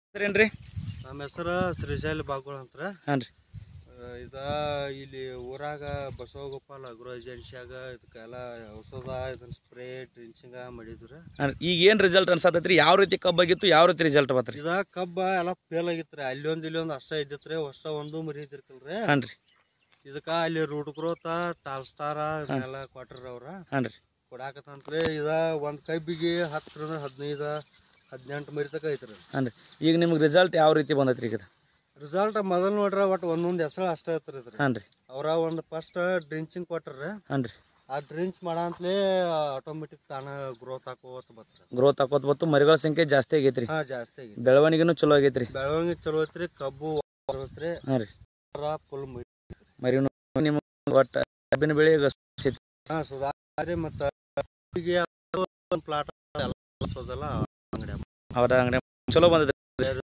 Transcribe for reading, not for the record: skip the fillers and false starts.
ಏನ್ರಿ ನಮ್ಮ ಹೆಸರು ಶ್ರೀಶೈಲ ಬಾಗೋಳ ಅಂತಾರೆ. ಹಾಂ ರೀ. ಇಲ್ಲಿ ಊರಾಗ ಬಸವಗೋಪಾಲ್ ಅಗ್ರೋ ಏಜೆನ್ಸಿಯಾಗ ಇದಕ್ಕೆಲ್ಲ ಔಷಧ ಇದನ್ನ ಸ್ಪ್ರೇ ಡ್ರಿಂಚಿಂಗ್ ಮಾಡಿದ್ರು. ಈಗ ಏನು ರಿಸಲ್ಟ್ ಅನ್ಸತ್ತೈತ್ರಿ? ಯಾವ ರೀತಿ ಕಬ್ಬಾಗಿತ್ತು, ಯಾವ ರೀತಿ ರಿಸಲ್ಟ್ ಬತ್ರಿ? ಕಬ್ಬ ಎಲ್ಲ ಫೇಲ್ ಆಗಿತ್ರಿ. ಅಲ್ಲೊಂದು ಇಲ್ಲೊಂದು ಅಷ್ಟ ಇದ್ದಿತ್ರಿ. ಹೊಸ ಒಂದು ಮರಿ ಇದ್ದಿರ್ಕಲ್ರಿ. ಹಾಂ ರೀ. ಅಲ್ಲಿ ರೂಟ್ ಗ್ರೋತ್ ಟಾಲ್ ಸ್ಟಾರ್ ಎಲ್ಲ ಕೊಟ್ರಿ ಅವ್ರ. ಹಾಂ ರೀ. ಕೊಡಾಕತ್ತಂತ್ರಿ. ಒಂದು ಕಬ್ಬಿಗೆ 10 15 18 ಮರಿ ತಕ ಐತ್ರಿ. ಹಾಂ ರೀ. ಈಗ ನಿಮ್ಗೆ ರಿಸಲ್ಟ್ ಯಾವ ರೀತಿ ಬಂದೈತ್ರಿ? ಈಗ ರಿಸಲ್ಟ್ ಮೊದಲು ನೋಡ್ರಿ ಒಟ್ಟು ಒಂದೊಂದು ಹೆಸರು ಅಷ್ಟೇ ಐತ್ರಿ. ಹಾಂ ರೀ. ಅವ್ರ ಒಂದು ಫಸ್ಟ್ ಡ್ರಿಂಚಿಂಗ್ ಕೊಟ್ರಿ. ಹಾಂ ರೀ. ಆ ಡ್ರಿಂಚ್ ಮಾಡಂತಲೇ ಆಟೋಮೆಟಿಕ್ ತಾನ ಗ್ರೋತ್ ಹಾಕೋತ ಬರ್ತದೆ. ಗ್ರೋತ್ ಹಾಕೋತ್ ಬತ್ತು ಮರಿಗಳ ಸಂಖ್ಯೆ ಜಾಸ್ತಿ ಆಗೈತ್ರಿ. ಹಾ, ಜಾಸ್ತಿ ಆಗೈತಿ. ಬೆಳವಣಿಗೆನೂ ಚಲೋ ಆಗೈತ್ರಿ. ಬೆಳವಣಿಗೆ ಚಲೋ ಐತ್ರಿ. ಕಬ್ಬು ಬರ್ತೈತ್ರಿ. ಹಾಂ ರೀ. ಫುಲ್ ಮರಿನೂ ನಿಮ್ಮ ಒಟ್ಟು ಕಬ್ಬಿನ ಬೆಳೆ ಹಾ ಸುಧಾರಿ ಮತ್ತು ಪ್ಲಾಟ್ ಎಲ್ಲ ಅಂಗಡಿ ಅವರ ಅಂಗಡಿ ಚಲೋ ಬಂದೈತೆ.